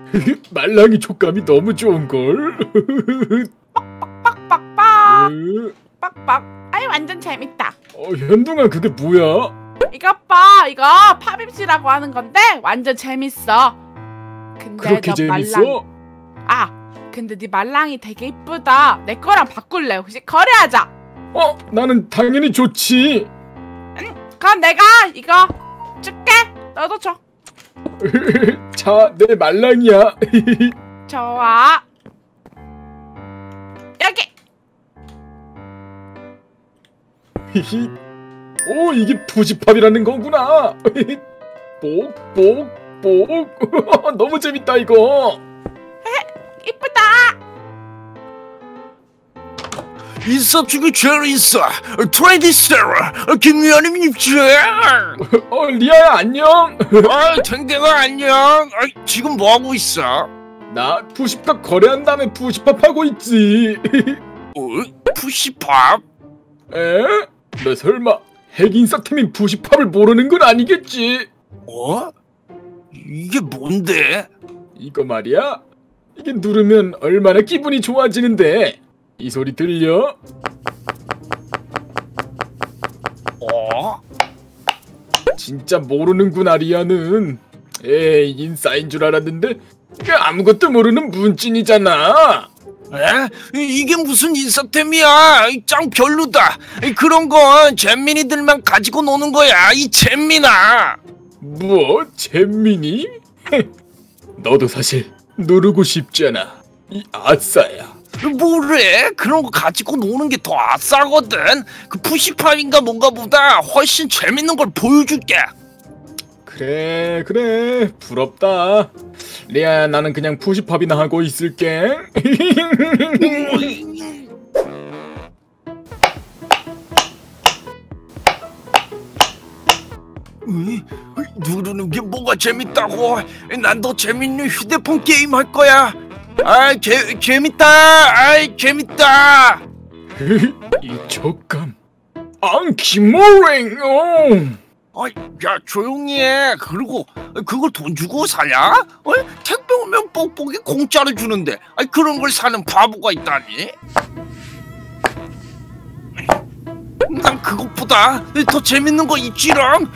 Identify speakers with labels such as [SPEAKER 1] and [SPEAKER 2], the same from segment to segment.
[SPEAKER 1] 말랑이 촉감이 너무 좋은걸.
[SPEAKER 2] 빡빡빡 빡빡. 아이 완전 재밌다.
[SPEAKER 1] 현둥아 그게 뭐야?
[SPEAKER 2] 이것 봐, 이거 팝입시라고 하는 건데 완전 재밌어. 근데
[SPEAKER 1] 그렇게
[SPEAKER 2] 너
[SPEAKER 1] 재밌어?
[SPEAKER 2] 근데 네 말랑이 되게 이쁘다. 내 거랑 바꿀래? 혹시 거래하자.
[SPEAKER 1] 나는 당연히 좋지.
[SPEAKER 2] 그럼 내가 이거 줄게. 너도 줘.
[SPEAKER 1] 자, 내 말랑이야.
[SPEAKER 2] 좋아. 여기.
[SPEAKER 1] 오, 이게 푸시팝이라는 거구나. 뽁뽁뽁. 너무 재밌다 이거.
[SPEAKER 2] 이쁘다.
[SPEAKER 3] 인싸쪽에 죄로 있어. 트레이디 세라 김미아님 입지.
[SPEAKER 1] 리아야 안녕.
[SPEAKER 3] 댕댕아 안녕. 지금 뭐 하고 있어?
[SPEAKER 1] 나 푸시팝 거래한 다음에 푸시팝 하고 있지.
[SPEAKER 3] 푸시팝?
[SPEAKER 1] 에? 너 설마 핵인싸템인 푸시팝을 모르는 건 아니겠지?
[SPEAKER 3] 이게 뭔데?
[SPEAKER 1] 이거 말이야. 이게 누르면 얼마나 기분이 좋아지는데. 이 소리 들려? 진짜 모르는구나 리아는. 에이, 인싸인 줄 알았는데 아무것도 모르는 문찐이잖아.
[SPEAKER 3] 이게 무슨 인싸템이야? 짱 별로다. 그런 건 잼민이들만 가지고 노는 거야, 이 잼민아.
[SPEAKER 1] 뭐? 잼민이? 너도 사실 누르고 싶잖아, 이 아싸야.
[SPEAKER 3] 뭐래? 그런 거 가지고 노는 게 더 아싸거든. 그 푸시팝인가 뭔가 보다 훨씬 재밌는 걸 보여줄게.
[SPEAKER 1] 그래 부럽다. 리아야, 나는 그냥 푸시팝이나 하고 있을게.
[SPEAKER 3] 누르는 게 뭐가 재밌다고? 난 더 재밌는 휴대폰 게임 할 거야. 재밌다. 재밌다.
[SPEAKER 1] 이 촉감. 김모랭.
[SPEAKER 3] 야, 조용히 해. 그리고 그걸 돈 주고 사냐? 택배 오면 뽁뽁이 공짜로 주는데 그런 걸 사는 바보가 있다니? 난 그것보다 더 재밌는 거 있지롱.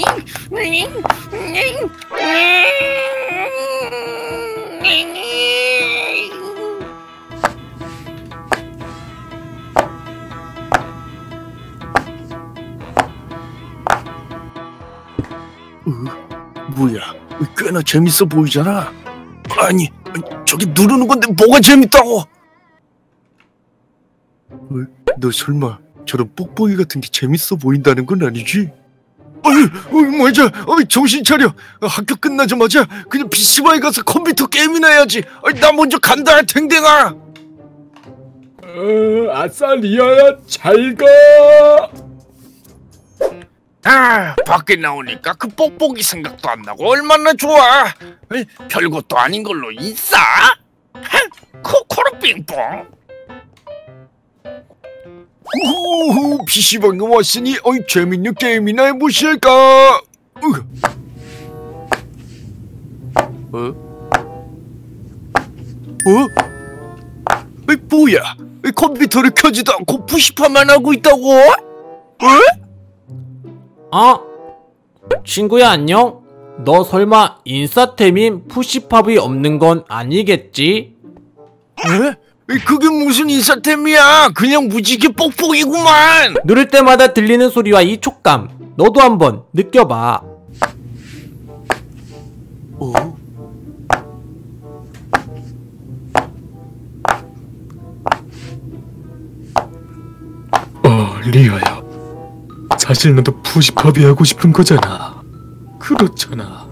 [SPEAKER 3] 뭐야? 꽤나 재밌어 보이잖아. 아니, 저기 누르는 건데 뭐가 재밌다고? 너 설마 저런 뽁뽁이 같은 게 재밌어 보인다는 건 아니지? 맞아. 정신 차려. 학교 끝나자마자 그냥 PC방에 가서 컴퓨터 게임이나 해야지. 나 먼저 간다, 댕댕아.
[SPEAKER 1] 아싸 리아야, 잘 가.
[SPEAKER 3] 밖에 나오니까 그 뽁뽁이 생각도 안 나고 얼마나 좋아. 별것도 아닌 걸로 인싸. 코코로 빙뽕. PC방에 왔으니 재밌는 게임이나 해보실까? 뭐야? 컴퓨터를 켜지도 않고 푸시팝만 하고 있다고?
[SPEAKER 4] 친구야 안녕? 너 설마 인싸템인 푸시팝이 없는 건 아니겠지?
[SPEAKER 3] 그게 무슨 인싸템이야? 그냥 무지개 뽁뽁이구만.
[SPEAKER 4] 누를 때마다 들리는 소리와 이 촉감, 너도 한번 느껴봐.
[SPEAKER 1] 리아야, 사실 너도 푸시팝이 하고 싶은 거잖아. 그렇잖아.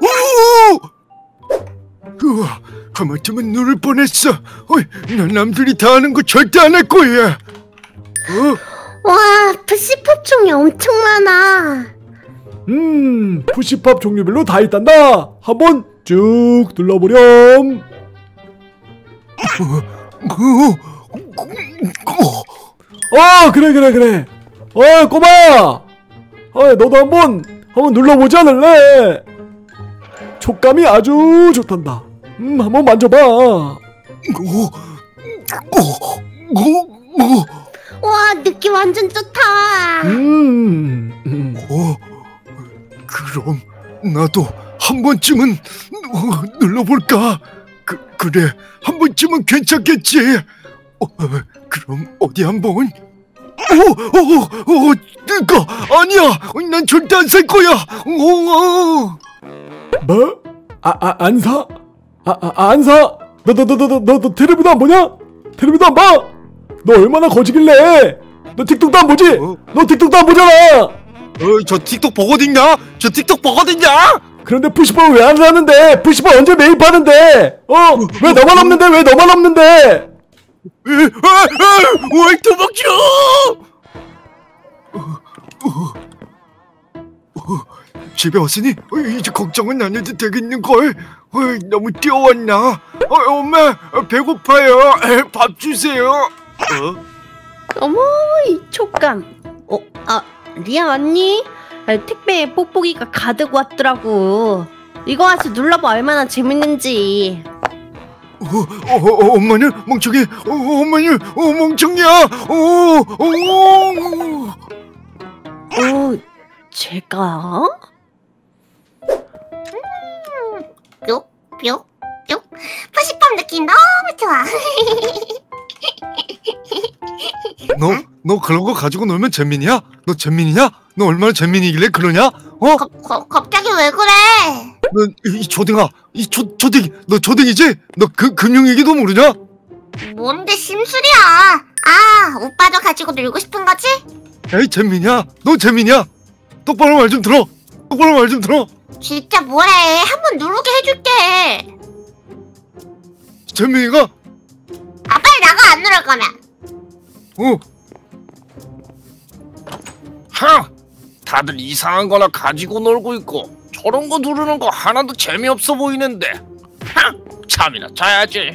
[SPEAKER 3] 하마터면 누를 뻔했어. 난 남들이 다 하는 거 절대 안 할 거야.
[SPEAKER 5] 와, 푸시팝 종류 엄청 많아.
[SPEAKER 4] 푸시팝 종류별로 다 있단다. 한번 쭉 눌러보렴. 그래. 꼬마야. 너도 한번 눌러보지 않을래? 촉감이 아주 좋단다. 한번 만져봐.
[SPEAKER 5] 와, 느낌 완전 좋다.
[SPEAKER 3] 그럼 나도 한 번쯤은 눌러볼까? 그래, 한 번쯤은 괜찮겠지. 그럼 어디 한번? 그니까 아니야. 난 절대 안 살 거야.
[SPEAKER 4] 뭐? 안 사? 안 사? 너 텔레비도 안 보냐? 텔레비도 안 봐? 너 얼마나 거지길래? 너 틱톡도 안 보지? 너 틱톡도 안 보잖아.
[SPEAKER 3] 저 틱톡 보거든요. 저 틱톡 보거든요.
[SPEAKER 4] 그런데 푸시팝 왜 안 사는데? 푸시팝 언제 매일 파는데? 왜 너만 없는데? 왜 너만 없는데?
[SPEAKER 3] 왜 도망쳐? 집에 왔으니 이제 걱정은 안 해도 되겠는걸. 너무 뛰어왔나? 엄마 배고파요. 밥 주세요.
[SPEAKER 5] 어머, 이 촉감. 리아 왔니? 택배에 뽁뽁이가 가득 왔더라고. 이거 와서 눌러봐, 얼마나 재밌는지.
[SPEAKER 3] 엄마는 멍청해. 엄마는 멍청이야.
[SPEAKER 5] 제가? 뿅뿅뿅. 푸시팝 느낌 너무 좋아.
[SPEAKER 3] 너 그런 거 가지고 놀면 잼민이야? 너 잼민이냐? 너 얼마나 잼민이길래 그러냐?
[SPEAKER 5] 갑자기 왜 그래?
[SPEAKER 3] 너 이 조댕아, 이 조댕이, 너 조댕이지? 너 금융위기도 모르냐?
[SPEAKER 5] 뭔데 심술이야? 오빠도 가지고 놀고 싶은 거지?
[SPEAKER 3] 에이 잼민이야, 너 잼민이야? 똑바로 말 좀 들어. 똑바로 말 좀 들어.
[SPEAKER 5] 진짜 뭐래? 한번 누르게 해줄게.
[SPEAKER 3] 잼민이가
[SPEAKER 5] 빨리 나가, 안 누를 거면.
[SPEAKER 6] 다들 이상한 거나 가지고 놀고 있고 저런 거 누르는 거 하나도 재미없어 보이는데. 잠이나 자야지.